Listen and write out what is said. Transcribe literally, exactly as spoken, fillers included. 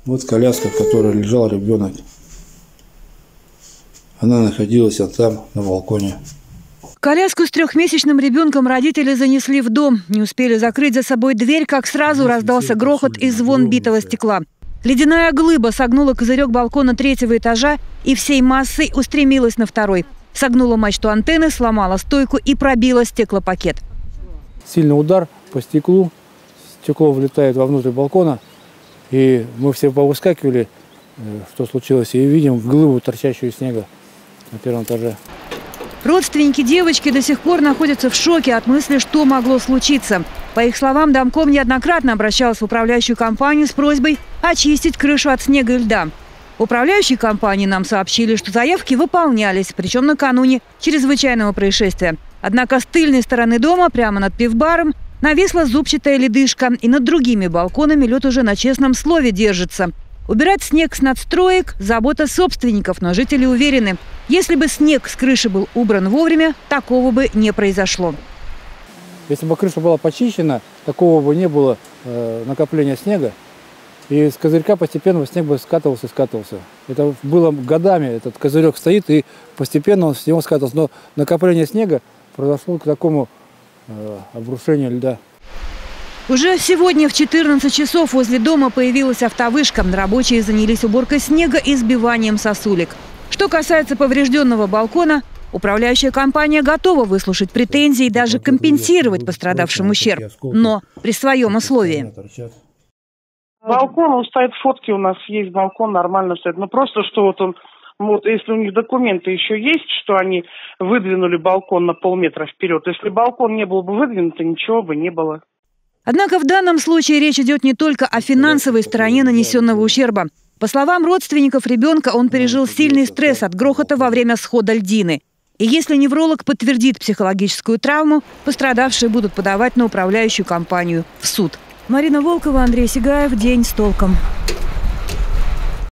Вот коляска, в которой лежал ребенок. Она находилась там, на балконе. Коляску с трехмесячным ребенком родители занесли в дом. Не успели закрыть за собой дверь, как сразу раздался грохот и звон битого стекла. Ледяная глыба согнула козырек балкона третьего этажа и всей массой устремилась на второй. Согнула мачту антенны, сломала стойку и пробила стеклопакет. Сильный удар по стеклу. Стекло влетает вовнутрь балкона. И мы все повыскакивали, что случилось, и видим глыбу, торчащую из снега на первом этаже. Родственники девочки до сих пор находятся в шоке от мысли, что могло случиться. По их словам, домком неоднократно обращалась в управляющую компанию с просьбой очистить крышу от снега и льда. В управляющей компании нам сообщили, что заявки выполнялись, причем накануне чрезвычайного происшествия. Однако с тыльной стороны дома, прямо над пивбаром, нависла зубчатая ледышка, и над другими балконами лед уже на честном слове держится. Убирать снег с надстроек – забота собственников, но жители уверены, если бы снег с крыши был убран вовремя, такого бы не произошло. Если бы крыша была почищена, такого бы не было э, накопления снега. И с козырька постепенно снег бы скатывался и скатывался. Это было годами, этот козырек стоит, и постепенно он с него скатывался. Но накопление снега произошло к такому э, обрушению льда. Уже сегодня в четырнадцать часов возле дома появилась автовышка. Рабочие занялись уборкой снега и сбиванием сосулек. Что касается поврежденного балкона, управляющая компания готова выслушать претензии и даже компенсировать пострадавшим ущерб, но при своем условии. Балкон, он стоит, фотки у нас есть, балкон нормально стоит. Но просто, что вот он, вот если у них документы еще есть, что они выдвинули балкон на полметра вперед. Если балкон не был бы выдвинут, то ничего бы не было. Однако в данном случае речь идет не только о финансовой стороне нанесенного ущерба. По словам родственников ребенка, он пережил сильный стресс от грохота во время схода льдины. И если невролог подтвердит психологическую травму, пострадавшие будут подавать на управляющую компанию в суд. Марина Волкова, Андрей Сигаев. День с толком.